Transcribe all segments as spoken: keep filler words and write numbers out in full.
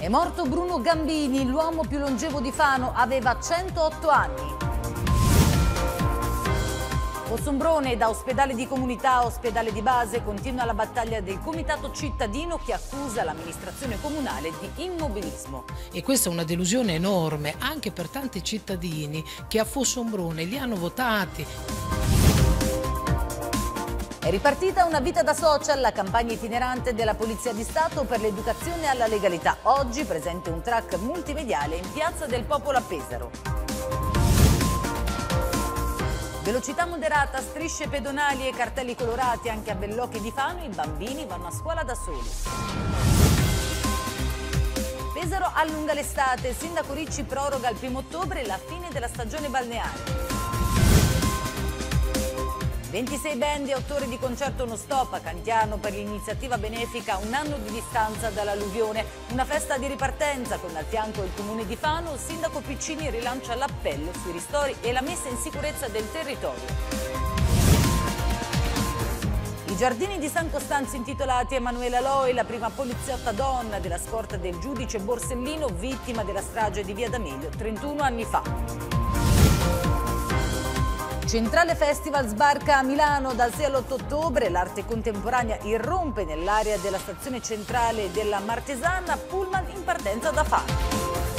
morto Bruno Gambini, l'uomo più longevo di Fano, aveva centootto anni. Fossombrone, da ospedale di comunità a ospedale di base, continua la battaglia del comitato cittadino che accusa l'amministrazione comunale di immobilismo. E questa è una delusione enorme anche per tanti cittadini che a Fossombrone li hanno votati. È ripartita una vita da social, la campagna itinerante della Polizia di Stato per l'educazione alla legalità. Oggi presente un track multimediale in Piazza del Popolo a Pesaro. Velocità moderata, strisce pedonali e cartelli colorati anche a Bellocchi di Fano, i bambini vanno a scuola da soli. Pesaro allunga l'estate, il sindaco Ricci proroga il primo ottobre la fine della stagione balneare. ventisei band e otto ore di concerto non stop a Cantiano per l'iniziativa benefica Un anno di distanza dall'alluvione. Una festa di ripartenza con al fianco il comune di Fano. Il sindaco Piccini rilancia l'appello sui ristori e la messa in sicurezza del territorio. I giardini di San Costanzo intitolati Emanuela Loi, la prima poliziotta donna della scorta del giudice Borsellino, vittima della strage di Via D'Amelio trentuno anni fa. Centrale Festival sbarca a Milano dal sei all'otto ottobre, l'arte contemporanea irrompe nell'area della stazione centrale della Martesana, pullman in partenza da Fano.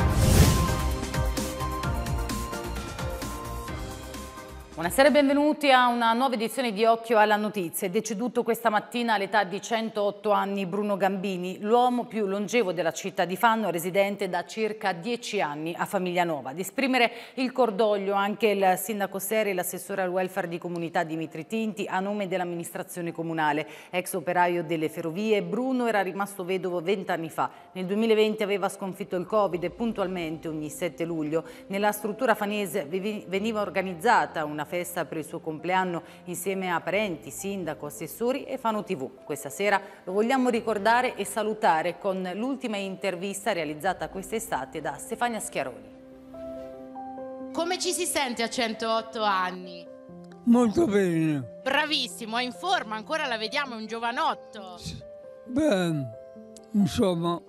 Buonasera e benvenuti a una nuova edizione di Occhio alla Notizia. È deceduto questa mattina all'età di centootto anni Bruno Gambini, l'uomo più longevo della città di Fano, residente da circa dieci anni a Famiglianova. Ad esprimere il cordoglio anche il sindaco Seri e l'assessore al welfare di comunità Dimitri Tinti a nome dell'amministrazione comunale. Ex operaio delle ferrovie, Bruno era rimasto vedovo vent'anni fa. Nel duemilaventi aveva sconfitto il Covid e puntualmente ogni sette luglio nella struttura fanese veniva organizzata una festa per il suo compleanno insieme a parenti, sindaco, assessori e Fano tivù. Questa sera lo vogliamo ricordare e salutare con l'ultima intervista realizzata quest'estate da Stefania Schiaroni. Come ci si sente a centootto anni? Molto bene. Bravissimo, è in forma, ancora la vediamo, è un giovanotto. Beh, insomma,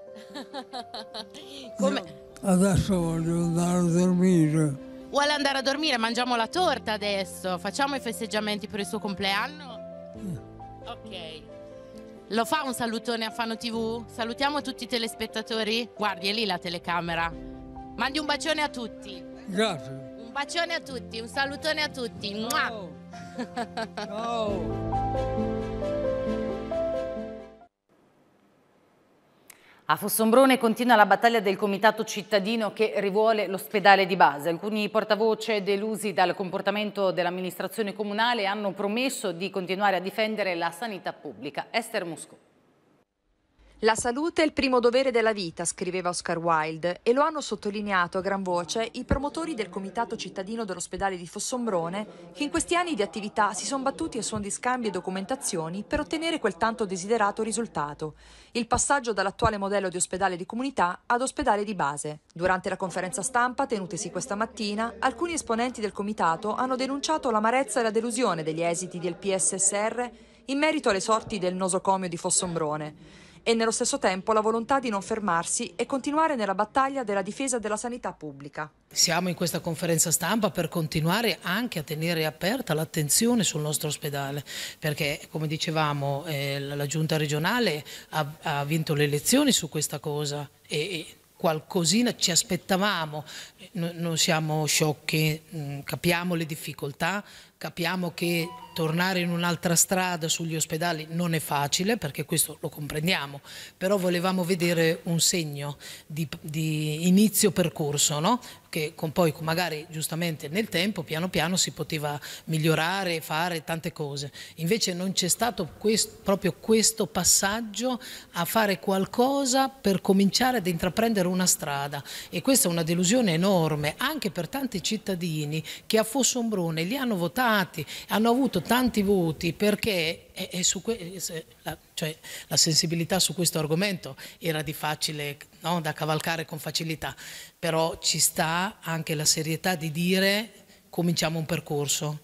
Come... adesso voglio andare a dormire. Vuole andare a dormire? Mangiamo la torta adesso. Facciamo i festeggiamenti per il suo compleanno? Ok. Lo fa un salutone a Fano tivù? Salutiamo tutti i telespettatori? Guardi, è lì la telecamera. Mandi un bacione a tutti. Grazie. Un bacione a tutti, un salutone a tutti. Ciao. Ciao. A Fossombrone continua la battaglia del comitato cittadino che rivuole l'ospedale di base. Alcuni portavoce delusi dal comportamento dell'amministrazione comunale hanno promesso di continuare a difendere la sanità pubblica. Esther Musco. La salute è il primo dovere della vita, scriveva Oscar Wilde, e lo hanno sottolineato a gran voce i promotori del comitato cittadino dell'ospedale di Fossombrone, che in questi anni di attività si sono battuti a suon di scambi e documentazioni per ottenere quel tanto desiderato risultato, il passaggio dall'attuale modello di ospedale di comunità ad ospedale di base. Durante la conferenza stampa tenutesi questa mattina, alcuni esponenti del comitato hanno denunciato l'amarezza e la delusione degli esiti del P S S R in merito alle sorti del nosocomio di Fossombrone, e nello stesso tempo la volontà di non fermarsi e continuare nella battaglia della difesa della sanità pubblica. Siamo in questa conferenza stampa per continuare anche a tenere aperta l'attenzione sul nostro ospedale, perché come dicevamo eh, la giunta regionale ha, ha vinto le elezioni su questa cosa e, e qualcosina ci aspettavamo, no, non siamo sciocchi, mh, capiamo le difficoltà, capiamo che tornare in un'altra strada sugli ospedali non è facile, perché questo lo comprendiamo, però volevamo vedere un segno di, di inizio percorso, no? Che con poi magari giustamente nel tempo piano piano si poteva migliorare e fare tante cose. Invece non c'è stato questo, proprio questo passaggio a fare qualcosa per cominciare ad intraprendere una strada, e questa è una delusione enorme anche per tanti cittadini che a Fossombrone li hanno votati, hanno avuto tanti voti perché e, e su que, la, cioè, la sensibilità su questo argomento era di facile, no, da cavalcare con facilità, però ci sta anche la serietà di dire cominciamo un percorso,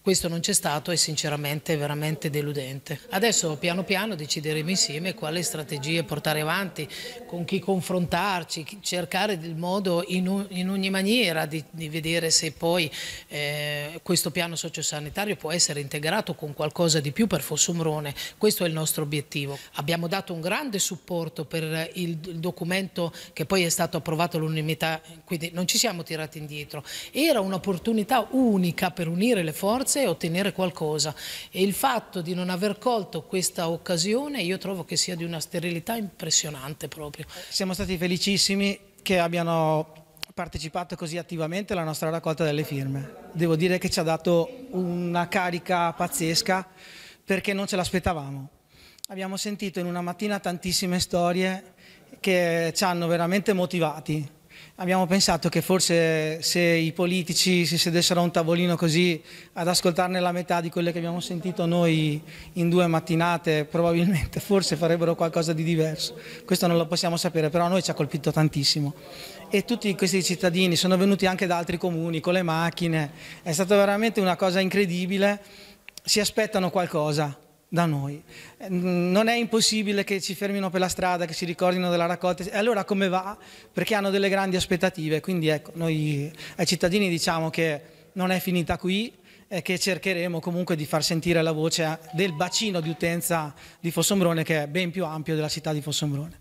Questo non c'è stato e sinceramente è veramente deludente. Adesso piano piano decideremo insieme quali strategie portare avanti, con chi confrontarci, cercare il modo in, in ogni maniera di, di vedere se poi eh, questo piano sociosanitario può essere integrato con qualcosa di più per Fossombrone. Questo è il nostro obiettivo. Abbiamo dato un grande supporto per il, il documento che poi è stato approvato all'unanimità, quindi non ci siamo tirati indietro. Era un'opportunità unica per unire le forze e ottenere qualcosa, e il fatto di non aver colto questa occasione io trovo che sia di una sterilità impressionante proprio. Siamo stati felicissimi che abbiano partecipato così attivamente alla nostra raccolta delle firme. Devo dire che ci ha dato una carica pazzesca perché non ce l'aspettavamo. Abbiamo sentito in una mattina tantissime storie che ci hanno veramente motivati. Abbiamo pensato che forse se i politici si sedessero a un tavolino così ad ascoltarne la metà di quelle che abbiamo sentito noi in due mattinate, probabilmente forse farebbero qualcosa di diverso. Questo non lo possiamo sapere, però a noi ci ha colpito tantissimo. E tutti questi cittadini sono venuti anche da altri comuni con le macchine, è stata veramente una cosa incredibile, si aspettano qualcosa da noi. Non è impossibile che ci fermino per la strada, che ci ricordino della raccolta, e allora come va? Perché hanno delle grandi aspettative, quindi ecco, noi ai cittadini diciamo che non è finita qui e che cercheremo comunque di far sentire la voce del bacino di utenza di Fossombrone, che è ben più ampio della città di Fossombrone.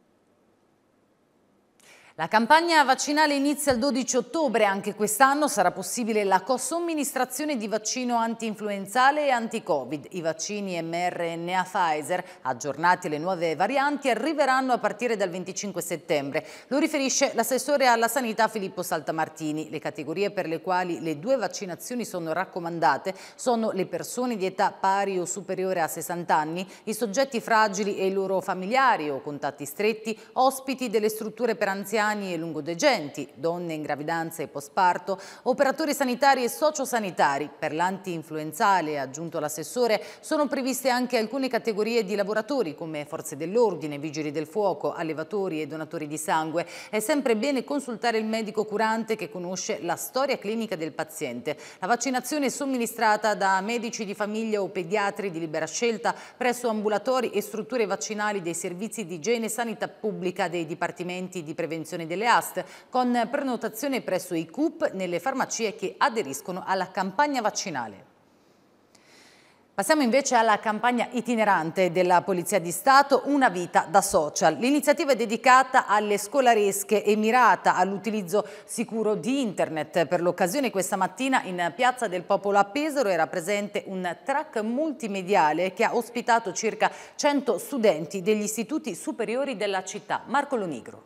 La campagna vaccinale inizia il dodici ottobre, anche quest'anno sarà possibile la somministrazione di vaccino anti-influenzale e anti-Covid. I vaccini mRNA Pfizer, aggiornati alle nuove varianti, arriveranno a partire dal venticinque settembre. Lo riferisce l'assessore alla sanità Filippo Saltamartini. Le categorie per le quali le due vaccinazioni sono raccomandate sono le persone di età pari o superiore a sessanta anni, i soggetti fragili e i loro familiari o contatti stretti, ospiti delle strutture per anziani e lungodegenti, donne in gravidanza e postparto, operatori sanitari e sociosanitari. Per l'anti-influenzale, aggiunto l'assessore, sono previste anche alcune categorie di lavoratori come forze dell'ordine, vigili del fuoco, allevatori e donatori di sangue. È sempre bene consultare il medico curante che conosce la storia clinica del paziente. La vaccinazione è somministrata da medici di famiglia o pediatri di libera scelta presso ambulatori e strutture vaccinali dei servizi di igiene e sanità pubblica dei dipartimenti di prevenzione delle A S T, con prenotazione presso i C U P nelle farmacie che aderiscono alla campagna vaccinale. Passiamo invece alla campagna itinerante della Polizia di Stato, Una vita da social. L'iniziativa è dedicata alle scolaresche e mirata all'utilizzo sicuro di internet. Per l'occasione questa mattina in Piazza del Popolo a Pesaro era presente un track multimediale che ha ospitato circa cento studenti degli istituti superiori della città. Marco Lonigro.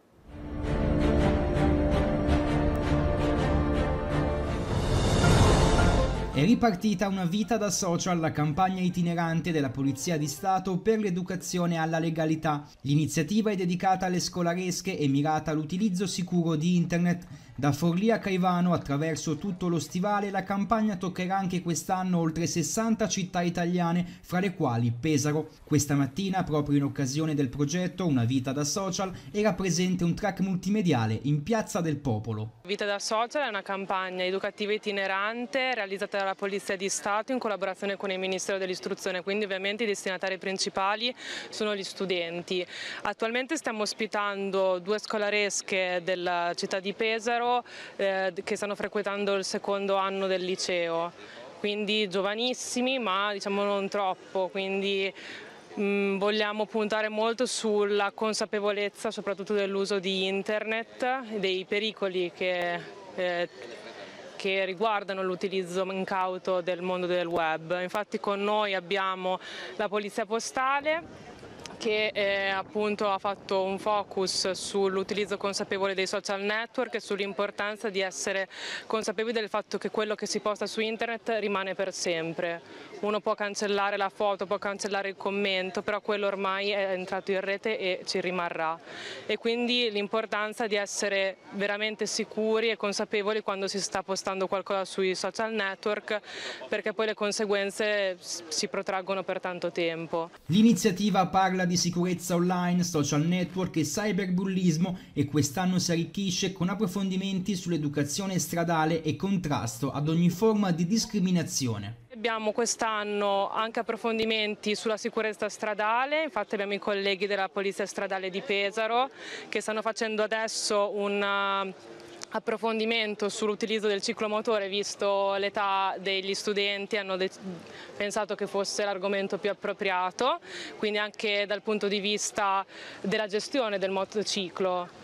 È ripartita Una vita da social, la campagna itinerante della Polizia di Stato per l'educazione alla legalità. L'iniziativa è dedicata alle scolaresche e mirata all'utilizzo sicuro di internet. Da Forlì a Caivano, attraverso tutto lo stivale, la campagna toccherà anche quest'anno oltre sessanta città italiane, fra le quali Pesaro. Questa mattina, proprio in occasione del progetto Una vita da social, era presente un track multimediale in Piazza del Popolo. Vita da social è una campagna educativa itinerante realizzata dalla Polizia di Stato in collaborazione con il Ministero dell'Istruzione, quindi ovviamente i destinatari principali sono gli studenti. Attualmente stiamo ospitando due scolaresche della città di Pesaro eh, che stanno frequentando il secondo anno del liceo, quindi giovanissimi ma diciamo non troppo, quindi mh, vogliamo puntare molto sulla consapevolezza soprattutto dell'uso di internet e dei pericoli che eh, che riguardano l'utilizzo incauto del mondo del web. Infatti con noi abbiamo la Polizia Postale che eh, appunto ha fatto un focus sull'utilizzo consapevole dei social network e sull'importanza di essere consapevoli del fatto che quello che si posta su internet rimane per sempre. Uno può cancellare la foto, può cancellare il commento, però quello ormai è entrato in rete e ci rimarrà. E quindi l'importanza di essere veramente sicuri e consapevoli quando si sta postando qualcosa sui social network, perché poi le conseguenze si protraggono per tanto tempo. L'iniziativa parla di di sicurezza online, social network e cyberbullismo e quest'anno si arricchisce con approfondimenti sull'educazione stradale e contrasto ad ogni forma di discriminazione. Abbiamo quest'anno anche approfondimenti sulla sicurezza stradale, infatti abbiamo i colleghi della Polizia Stradale di Pesaro che stanno facendo adesso un approfondimento sull'utilizzo del ciclomotore, visto l'età degli studenti, hanno pensato che fosse l'argomento più appropriato, quindi anche dal punto di vista della gestione del motociclo.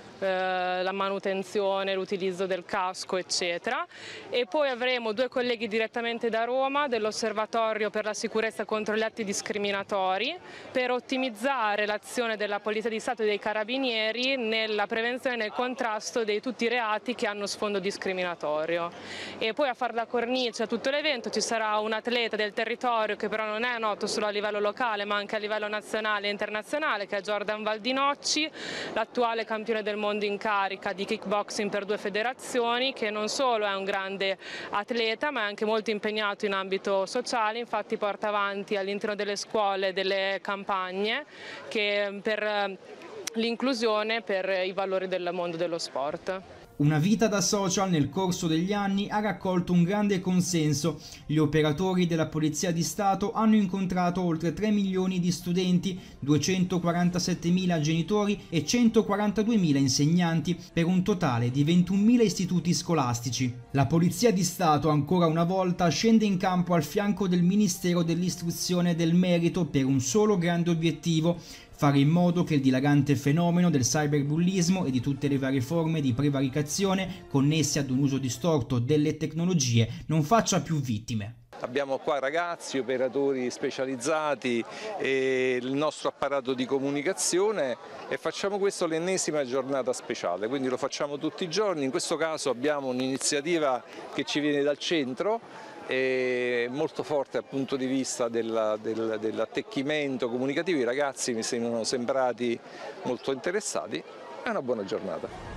La manutenzione, l'utilizzo del casco eccetera, e poi avremo due colleghi direttamente da Roma dell'Osservatorio per la sicurezza contro gli atti discriminatori per ottimizzare l'azione della Polizia di Stato e dei Carabinieri nella prevenzione e nel contrasto di tutti i reati che hanno sfondo discriminatorio. E poi a far da cornice a tutto l'evento ci sarà un atleta del territorio che però non è noto solo a livello locale ma anche a livello nazionale e internazionale, che è Jordan Valdinocci, l'attuale campione del mondo in carica di kickboxing per due federazioni, che non solo è un grande atleta ma è anche molto impegnato in ambito sociale, infatti porta avanti all'interno delle scuole delle campagne che per l'inclusione, per i valori del mondo dello sport. Una vita da social nel corso degli anni ha raccolto un grande consenso. Gli operatori della Polizia di Stato hanno incontrato oltre tre milioni di studenti, duecentoquarantasettemila genitori e centoquarantaduemila insegnanti, per un totale di ventunomila istituti scolastici. La Polizia di Stato ancora una volta scende in campo al fianco del Ministero dell'Istruzione e del Merito per un solo grande obiettivo: fare in modo che il dilagante fenomeno del cyberbullismo e di tutte le varie forme di prevaricazione connesse ad un uso distorto delle tecnologie non faccia più vittime. Abbiamo qua ragazzi, operatori specializzati e il nostro apparato di comunicazione e facciamo questo l'ennesima giornata speciale, quindi lo facciamo tutti i giorni. In questo caso abbiamo un'iniziativa che ci viene dal centro, è molto forte dal punto di vista del, del, dell'attecchimento comunicativo. I ragazzi mi sono sembrati molto interessati. È una buona giornata.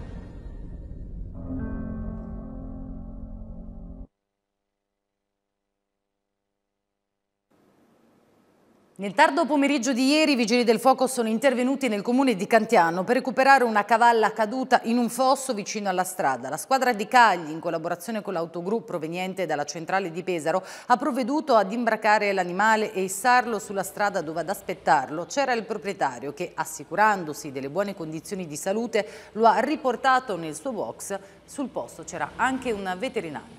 Nel tardo pomeriggio di ieri i vigili del fuoco sono intervenuti nel comune di Cantiano per recuperare una cavalla caduta in un fosso vicino alla strada. La squadra di Cagli, in collaborazione con l'autogru proveniente dalla centrale di Pesaro, ha provveduto ad imbracare l'animale e issarlo sulla strada dove ad aspettarlo c'era il proprietario che, assicurandosi delle buone condizioni di salute, lo ha riportato nel suo box. Sul posto c'era anche un veterinario.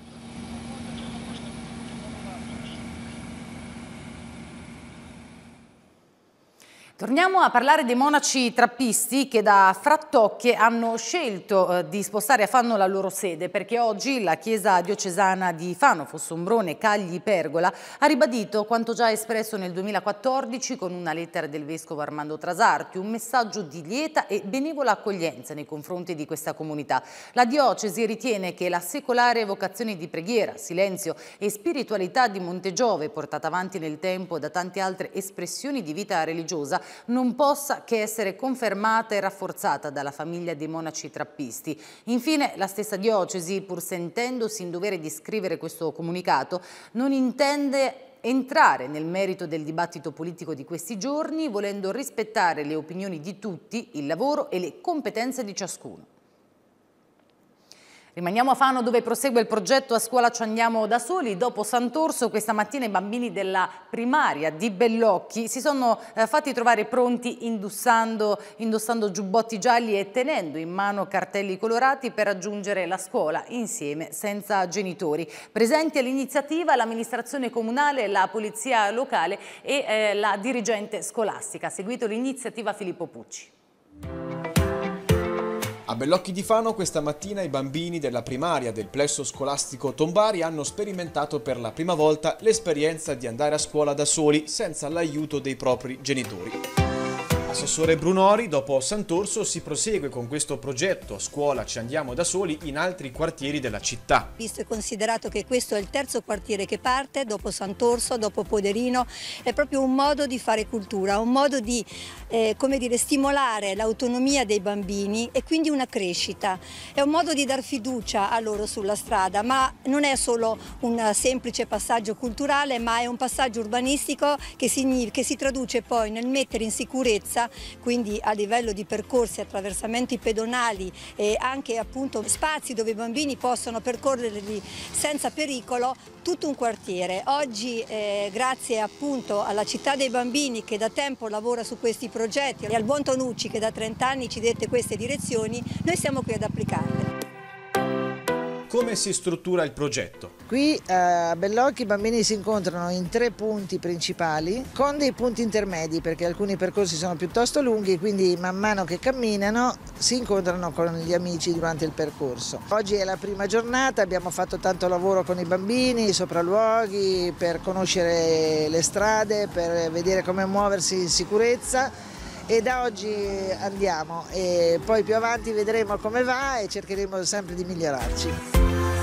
Torniamo a parlare dei monaci trappisti che da Frattocchie hanno scelto eh, di spostare a Fano la loro sede, perché oggi la chiesa diocesana di Fano, Fossombrone, Cagli, Pergola ha ribadito quanto già espresso nel duemilaquattordici con una lettera del vescovo Armando Trasarti, un messaggio di lieta e benevola accoglienza nei confronti di questa comunità. La diocesi ritiene che la secolare vocazione di preghiera, silenzio e spiritualità di Montegiove, portata avanti nel tempo da tante altre espressioni di vita religiosa, non possa che essere confermata e rafforzata dalla famiglia dei monaci trappisti. Infine, la stessa diocesi, pur sentendosi in dovere di scrivere questo comunicato, non intende entrare nel merito del dibattito politico di questi giorni, volendo rispettare le opinioni di tutti, il lavoro e le competenze di ciascuno. Rimaniamo a Fano, dove prosegue il progetto A scuola ci andiamo da soli. Dopo Sant'Orso, questa mattina i bambini della primaria di Bellocchi si sono eh, fatti trovare pronti indossando, indossando giubbotti gialli e tenendo in mano cartelli colorati per raggiungere la scuola insieme, senza genitori. Presenti all'iniziativa l'amministrazione comunale, la polizia locale e eh, la dirigente scolastica. Ha seguito l'iniziativa Filippo Pucci. A Bellocchi di Fano questa mattina i bambini della primaria del plesso scolastico Tombari hanno sperimentato per la prima volta l'esperienza di andare a scuola da soli senza l'aiuto dei propri genitori. Assessore Brunori, dopo Sant'Orso si prosegue con questo progetto Scuola ci andiamo da soli in altri quartieri della città. Visto e considerato che questo è il terzo quartiere che parte, dopo Sant'Orso, dopo Poderino, è proprio un modo di fare cultura, un modo di eh, come dire, stimolare l'autonomia dei bambini e quindi una crescita. È un modo di dar fiducia a loro sulla strada, ma non è solo un semplice passaggio culturale, ma è un passaggio urbanistico che si, che si traduce poi nel mettere in sicurezza, quindi a livello di percorsi, attraversamenti pedonali e anche appunto spazi dove i bambini possono percorrerli senza pericolo, tutto un quartiere. Oggi eh, grazie appunto alla Città dei Bambini che da tempo lavora su questi progetti e al buon Tonucci che da trenta anni ci dette queste direzioni, noi siamo qui ad applicarle. Come si struttura il progetto? Qui a Bellocchi i bambini si incontrano in tre punti principali con dei punti intermedi perché alcuni percorsi sono piuttosto lunghi, quindi man mano che camminano si incontrano con gli amici durante il percorso. Oggi è la prima giornata, abbiamo fatto tanto lavoro con i bambini, sopralluoghi, per conoscere le strade, per vedere come muoversi in sicurezza. E da oggi andiamo e poi più avanti vedremo come va e cercheremo sempre di migliorarci.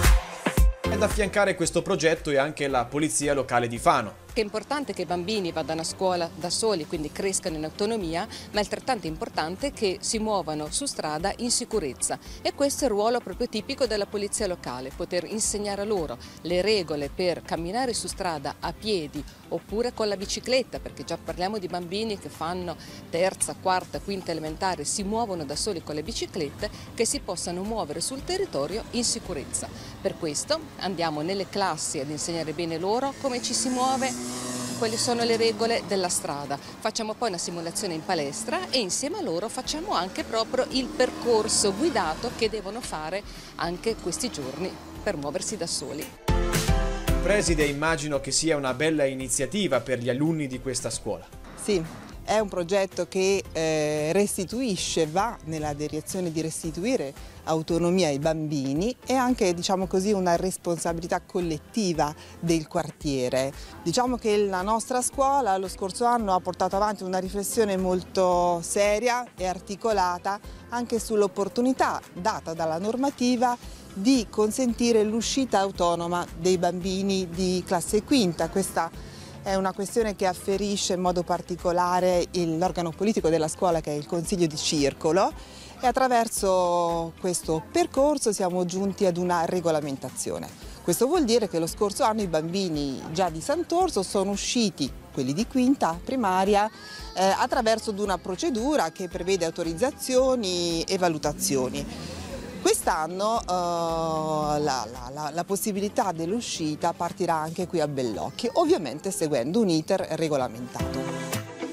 Ad affiancare questo progetto è anche la Polizia Locale di Fano. È importante che i bambini vadano a scuola da soli, quindi crescano in autonomia, ma è altrettanto importante che si muovano su strada in sicurezza. E questo è il ruolo proprio tipico della polizia locale, poter insegnare a loro le regole per camminare su strada a piedi oppure con la bicicletta, perché già parliamo di bambini che fanno terza, quarta, quinta elementare, si muovono da soli con le biciclette, che si possano muovere sul territorio in sicurezza. Per questo andiamo nelle classi ad insegnare bene loro come ci si muove, quali sono le regole della strada. Facciamo poi una simulazione in palestra e insieme a loro facciamo anche proprio il percorso guidato che devono fare anche questi giorni per muoversi da soli. Preside, immagino che sia una bella iniziativa per gli alunni di questa scuola. Sì, è un progetto che eh, restituisce, va nella direzione di restituire autonomia ai bambini e anche, diciamo così, una responsabilità collettiva del quartiere. Diciamo che la nostra scuola lo scorso anno ha portato avanti una riflessione molto seria e articolata anche sull'opportunità data dalla normativa di consentire l'uscita autonoma dei bambini di classe quinta. Questa è una questione che afferisce in modo particolare l'organo politico della scuola, che è il Consiglio di Circolo, e attraverso questo percorso siamo giunti ad una regolamentazione. Questo vuol dire che lo scorso anno i bambini già di Sant'Orso sono usciti, quelli di quinta primaria, eh, attraverso una procedura che prevede autorizzazioni e valutazioni. Quest'anno uh, la, la, la possibilità dell'uscita partirà anche qui a Bellocchi, ovviamente seguendo un iter regolamentato.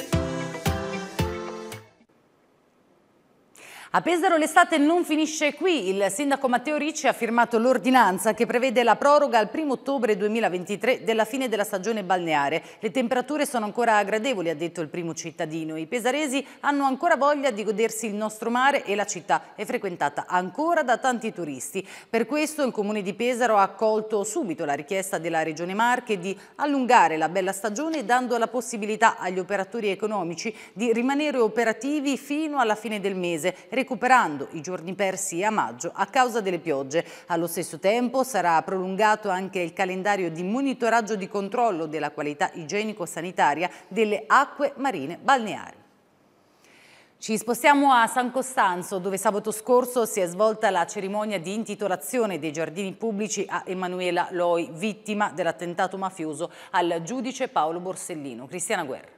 A Pesaro l'estate non finisce qui. Il sindaco Matteo Ricci ha firmato l'ordinanza che prevede la proroga al primo ottobre duemilaventitré della fine della stagione balneare. Le temperature sono ancora gradevoli, ha detto il primo cittadino. I pesaresi hanno ancora voglia di godersi il nostro mare e la città è frequentata ancora da tanti turisti. Per questo il Comune di Pesaro ha accolto subito la richiesta della Regione Marche di allungare la bella stagione, dando la possibilità agli operatori economici di rimanere operativi fino alla fine del mese, recuperando i giorni persi a maggio a causa delle piogge. Allo stesso tempo sarà prolungato anche il calendario di monitoraggio di controllo della qualità igienico-sanitaria delle acque marine balneari. Ci spostiamo a San Costanzo, dove sabato scorso si è svolta la cerimonia di intitolazione dei giardini pubblici a Emanuela Loi, vittima dell'attentato mafioso al giudice Paolo Borsellino. Cristiana Guerra.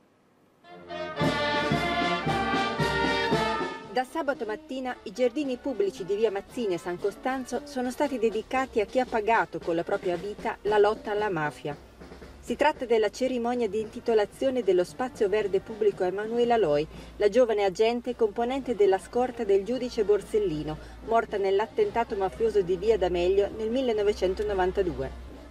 Da sabato mattina i giardini pubblici di via Mazzini e San Costanzo sono stati dedicati a chi ha pagato con la propria vita la lotta alla mafia. Si tratta della cerimonia di intitolazione dello spazio verde pubblico a Emanuela Loi, la giovane agente componente della scorta del giudice Borsellino, morta nell'attentato mafioso di via D'Amelio nel millenovecentonovantadue.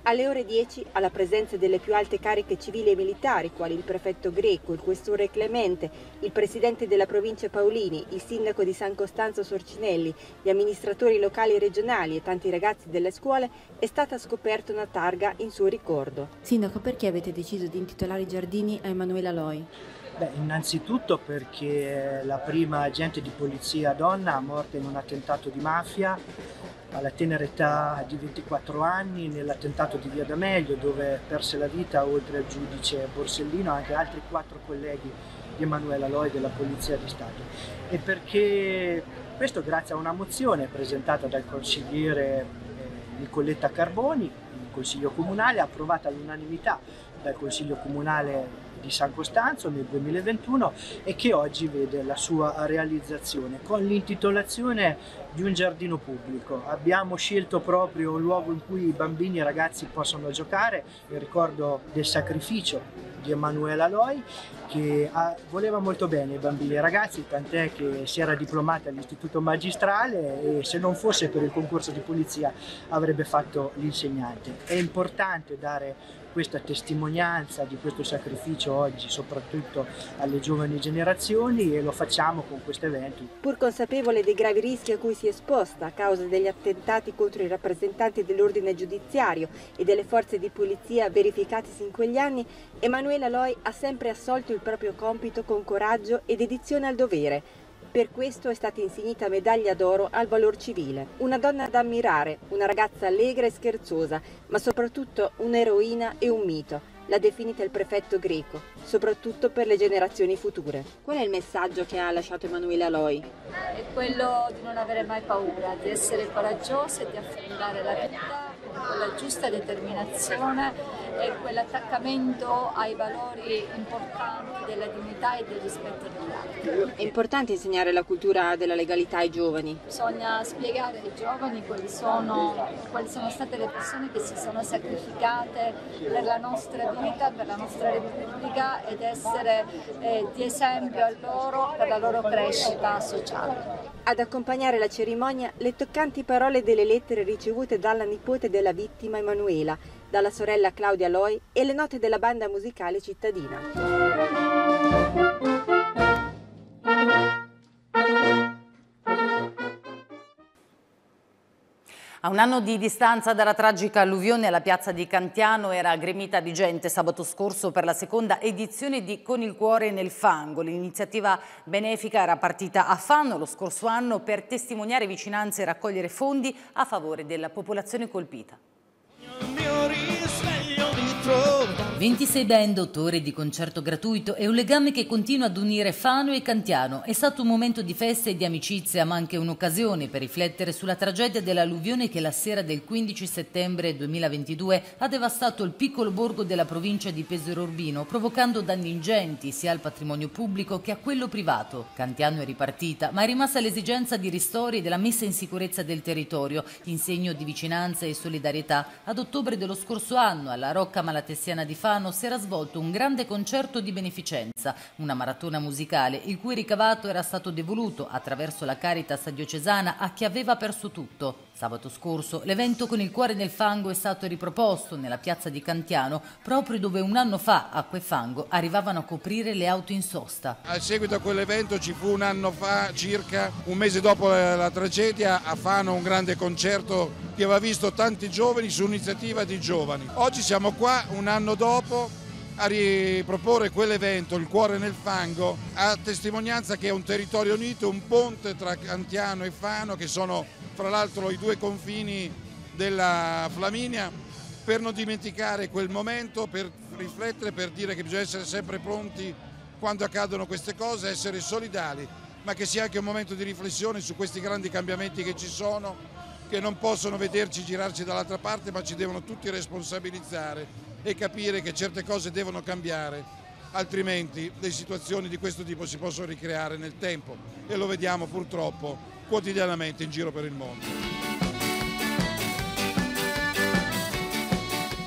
Alle ore dieci, alla presenza delle più alte cariche civili e militari, quali il prefetto Greco, il questore Clemente, il presidente della provincia Paolini, il sindaco di San Costanzo Sorcinelli, gli amministratori locali e regionali e tanti ragazzi delle scuole, è stata scoperta una targa in suo ricordo. Sindaco, perché avete deciso di intitolare i giardini a Emanuela Loi? Beh, innanzitutto perché è la prima agente di polizia donna morta in un attentato di mafia alla tenera età di ventiquattro anni nell'attentato di Via D'Amelio, dove perse la vita, oltre al giudice Borsellino, anche altri quattro colleghi di Emanuela Loi della Polizia di Stato. E perché questo grazie a una mozione presentata dal consigliere Nicoletta Carboni, il Consiglio Comunale, approvata all'unanimità dal Consiglio Comunale di San Costanzo nel duemilaventuno e che oggi vede la sua realizzazione con l'intitolazione di un giardino pubblico. Abbiamo scelto proprio un luogo in cui i bambini e i ragazzi possono giocare, in ricordo del sacrificio di Emanuela Loi, che ha, voleva molto bene i bambini e i ragazzi, tant'è che si era diplomata all'istituto magistrale e se non fosse per il concorso di polizia avrebbe fatto l'insegnante. È importante dare questa testimonianza di questo sacrificio oggi, soprattutto alle giovani generazioni, e lo facciamo con questo evento. Pur consapevole dei gravi rischi a cui si è esposta a causa degli attentati contro i rappresentanti dell'ordine giudiziario e delle forze di polizia verificatisi in quegli anni, Emanuela Loi ha sempre assolto il proprio compito con coraggio e dedizione al dovere. Per questo è stata insignita medaglia d'oro al valor civile. Una donna da ammirare, una ragazza allegra e scherzosa, ma soprattutto un'eroina e un mito. L'ha definita il prefetto Greco, soprattutto per le generazioni future. Qual è il messaggio che ha lasciato Emanuela Loi? È quello di non avere mai paura, di essere coraggiosa e di affrontare la vita con la giusta determinazione e quell'attaccamento ai valori importanti della dignità e del rispetto degli altri. È importante insegnare la cultura della legalità ai giovani. Bisogna spiegare ai giovani quali sono, quali sono state le persone che si sono sacrificate per la nostra vita, per la nostra Repubblica, ed essere eh, di esempio a loro per la loro crescita sociale. Ad accompagnare la cerimonia le toccanti parole delle lettere ricevute dalla nipote della vittima Emanuela, dalla sorella Claudia Loi e le note della banda musicale cittadina. A un anno di distanza dalla tragica alluvione, la piazza di Cantiano era gremita di gente sabato scorso per la seconda edizione di Con il cuore nel fango. L'iniziativa benefica era partita a Fano lo scorso anno per testimoniare vicinanze e raccogliere fondi a favore della popolazione colpita. ventisei band, otto ore di concerto gratuito e un legame che continua ad unire Fano e Cantiano. È stato un momento di festa e di amicizia, ma anche un'occasione per riflettere sulla tragedia dell'alluvione che la sera del quindici settembre duemilaventidue ha devastato il piccolo borgo della provincia di Pesaro Urbino, provocando danni ingenti sia al patrimonio pubblico che a quello privato. Cantiano è ripartita, ma è rimasta l'esigenza di ristori e della messa in sicurezza del territorio, in segno di vicinanza e solidarietà. Ad ottobre dello scorso anno, alla Rocca Malatestiana di Fano, si era svolto un grande concerto di beneficenza, una maratona musicale il cui ricavato era stato devoluto attraverso la Caritas diocesana a chi aveva perso tutto. Sabato scorso l'evento Con il cuore nel fango è stato riproposto nella piazza di Cantiano, proprio dove un anno fa acqua e fango arrivavano a coprire le auto in sosta. Al seguito a quell'evento ci fu un anno fa, circa un mese dopo la, la tragedia, a Fano un grande concerto che aveva visto tanti giovani su iniziativa di giovani. Oggi siamo qua un anno dopo a riproporre quell'evento, il cuore nel fango, a testimonianza che è un territorio unito, un ponte tra Cantiano e Fano, che sono fra l'altro i due confini della Flaminia, per non dimenticare quel momento, per riflettere, per dire che bisogna essere sempre pronti quando accadono queste cose, essere solidali, ma che sia anche un momento di riflessione su questi grandi cambiamenti che ci sono, che non possono vederci girarci dall'altra parte, ma ci devono tutti responsabilizzare e capire che certe cose devono cambiare, altrimenti le situazioni di questo tipo si possono ricreare nel tempo e lo vediamo purtroppo quotidianamente in giro per il mondo.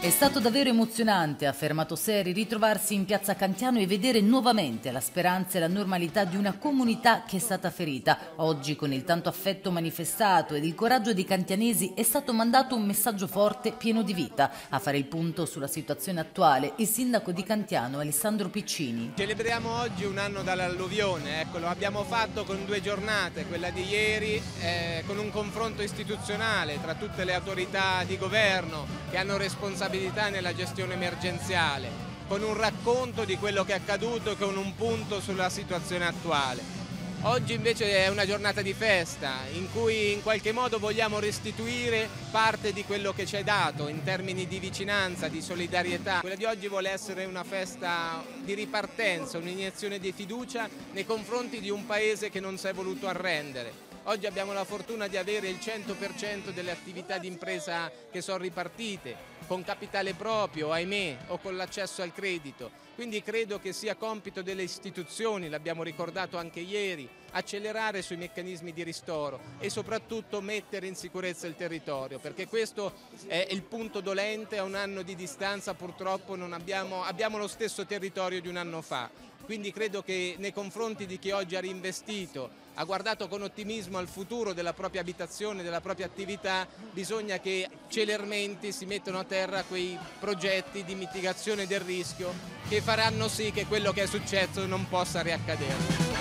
È stato davvero emozionante, ha affermato Seri, ritrovarsi in piazza Cantiano e vedere nuovamente la speranza e la normalità di una comunità che è stata ferita. Oggi, con il tanto affetto manifestato ed il coraggio dei cantianesi, è stato mandato un messaggio forte, pieno di vita. A fare il punto sulla situazione attuale, il sindaco di Cantiano, Alessandro Piccini. Celebriamo oggi un anno dall'alluvione, ecco, lo abbiamo fatto con due giornate, quella di ieri, eh, con un confronto istituzionale tra tutte le autorità di governo che hanno responsabilità nella gestione emergenziale, con un racconto di quello che è accaduto e con un punto sulla situazione attuale. Oggi invece è una giornata di festa in cui in qualche modo vogliamo restituire parte di quello che ci è dato in termini di vicinanza, di solidarietà. Quella di oggi vuole essere una festa di ripartenza, un'iniezione di fiducia nei confronti di un paese che non si è voluto arrendere. Oggi abbiamo la fortuna di avere il cento per cento delle attività di impresa che sono ripartite, con capitale proprio, ahimè, o con l'accesso al credito. Quindi credo che sia compito delle istituzioni, l'abbiamo ricordato anche ieri, accelerare sui meccanismi di ristoro e soprattutto mettere in sicurezza il territorio, perché questo è il punto dolente. A un anno di distanza purtroppo non abbiamo, abbiamo lo stesso territorio di un anno fa. Quindi credo che nei confronti di chi oggi ha reinvestito, ha guardato con ottimismo al futuro della propria abitazione, della propria attività, bisogna che celermente si mettano a terra quei progetti di mitigazione del rischio che faranno sì che quello che è successo non possa riaccadere.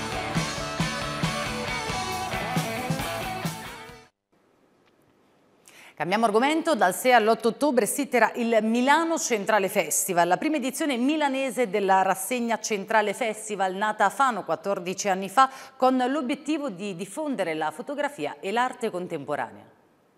Cambiamo argomento, dal sei all'otto ottobre si terrà il Milano Centrale Festival, la prima edizione milanese della rassegna Centrale Festival, nata a Fano quattordici anni fa con l'obiettivo di diffondere la fotografia e l'arte contemporanea.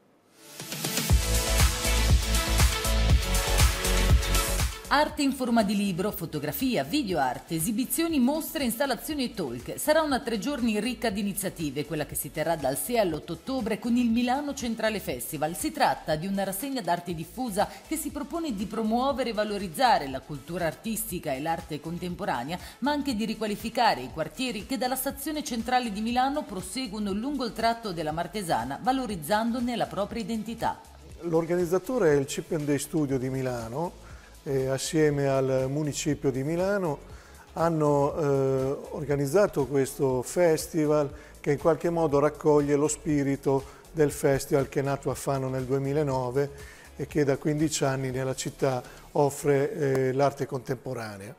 Arte in forma di libro, fotografia, videoarte, esibizioni, mostre, installazioni e talk. Sarà una tre giorni ricca di iniziative, quella che si terrà dal sei all'otto ottobre con il Milano Centrale Festival. Si tratta di una rassegna d'arte diffusa che si propone di promuovere e valorizzare la cultura artistica e l'arte contemporanea, ma anche di riqualificare i quartieri che dalla stazione centrale di Milano proseguono lungo il tratto della Martesana, valorizzandone la propria identità. L'organizzatore è il Chip and Day Studio di Milano. E assieme al Municipio di Milano hanno eh, organizzato questo festival che in qualche modo raccoglie lo spirito del festival che è nato a Fano nel duemilanove e che da quindici anni nella città offre eh, l'arte contemporanea.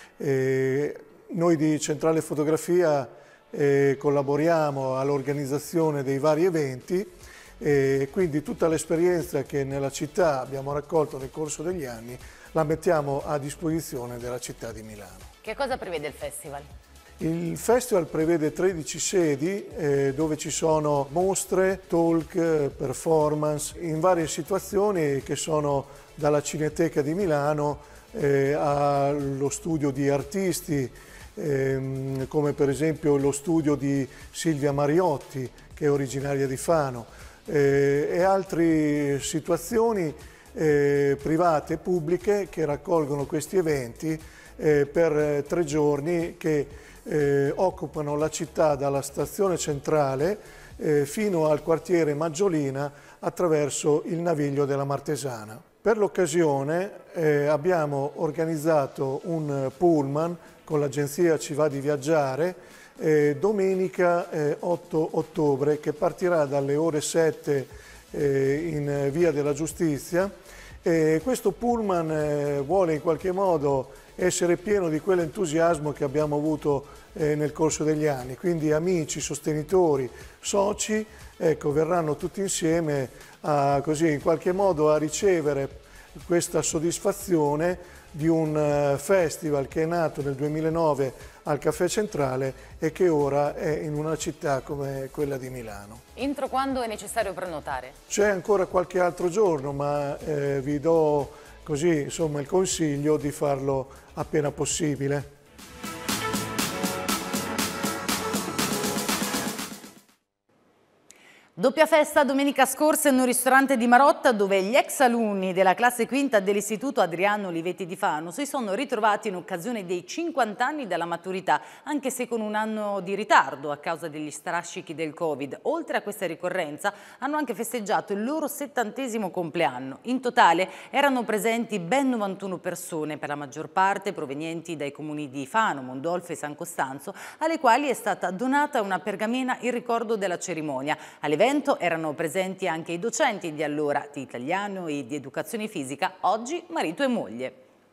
E noi di Centrale Fotografia eh, collaboriamo all'organizzazione dei vari eventi e quindi tutta l'esperienza che nella città abbiamo raccolto nel corso degli anni la mettiamo a disposizione della città di Milano. Che cosa prevede il festival? Il festival prevede tredici sedi eh, dove ci sono mostre, talk, performance in varie situazioni che sono dalla Cineteca di Milano eh, allo studio di artisti ehm, come per esempio lo studio di Silvia Mariotti che è originaria di Fano eh, e altre situazioni Eh, private e pubbliche che raccolgono questi eventi eh, per eh, tre giorni che eh, occupano la città dalla stazione centrale eh, fino al quartiere Maggiolina attraverso il naviglio della Martesana. Per l'occasione eh, abbiamo organizzato un pullman con l'agenzia Ci va di viaggiare eh, domenica eh, otto ottobre che partirà dalle ore sette eh, in Via della Giustizia. E questo pullman eh, vuole in qualche modo essere pieno di quell'entusiasmo che abbiamo avuto eh, nel corso degli anni, quindi amici, sostenitori, soci, ecco, verranno tutti insieme a, così, in qualche modo a ricevere questa soddisfazione di un uh, festival che è nato nel duemilanove al Caffè Centrale e che ora è in una città come quella di Milano. Entro quando è necessario prenotare? C'è ancora qualche altro giorno, ma eh, vi do così, insomma, il consiglio di farlo appena possibile. Doppia festa domenica scorsa in un ristorante di Marotta dove gli ex alunni della classe quinta dell'Istituto Adriano Olivetti di Fano si sono ritrovati in occasione dei cinquanta anni della maturità, anche se con un anno di ritardo a causa degli strascichi del Covid. Oltre a questa ricorrenza hanno anche festeggiato il loro settantesimo compleanno. In totale erano presenti ben novantuno persone, per la maggior parte provenienti dai comuni di Fano, Mondolfo e San Costanzo, alle quali è stata donata una pergamena in ricordo della cerimonia. All'evento erano presenti anche i docenti di allora di italiano e di educazione fisica, oggi marito e moglie.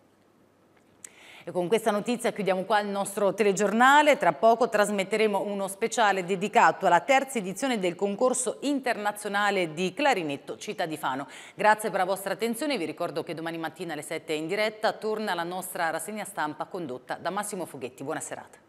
E con questa notizia chiudiamo qua il nostro telegiornale. Tra poco trasmetteremo uno speciale dedicato alla terza edizione del concorso internazionale di clarinetto Città di Fano. Grazie per la vostra attenzione. Vi ricordo che domani mattina alle sette in diretta torna la nostra rassegna stampa condotta da Massimo Foghetti. Buona serata.